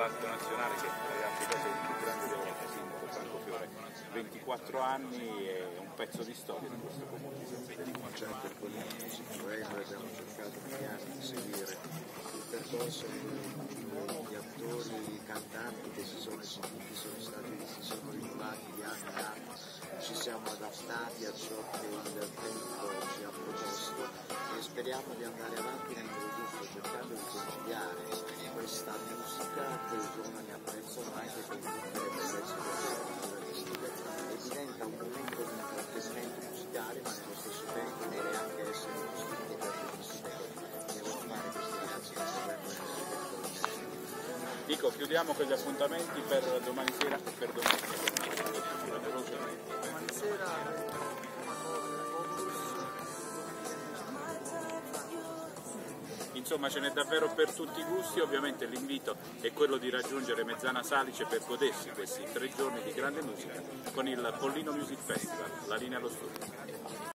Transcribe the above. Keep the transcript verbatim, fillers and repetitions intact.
parco nazionale che tra le altre cose è il più grande d'Europa, Sindaco Francofiore, ventiquattro anni e un pezzo di storia di questo comune senza delitto. Certo, il Polino Music Forever abbiamo cercato negli anni di seguire il percorso degli attori, i cantanti che si sono esibiti, sono stati, si sono rinnovati di anno in anno, ci siamo adattati a ciò che il tempo ci ha proposto e speriamo di andare avanti nel modo giusto, cercando di conciliare questa musica che i giovani apprezzano anche con tutte le bellezze artistiche e diventa un momento di intrattenimento musicale, ma nello stesso tempo deve anche essere uno stimolo per le persone che devono fare questi ragazzi che seguono nel territorio. Dico, chiudiamo con gli appuntamenti per domani sera e per domani sera. Domani sera Insomma, ce n'è davvero per tutti i gusti. Ovviamente l'invito è quello di raggiungere Mezzana Salice per godersi questi tre giorni di grande musica con il Pollino Music Festival. La linea allo studio.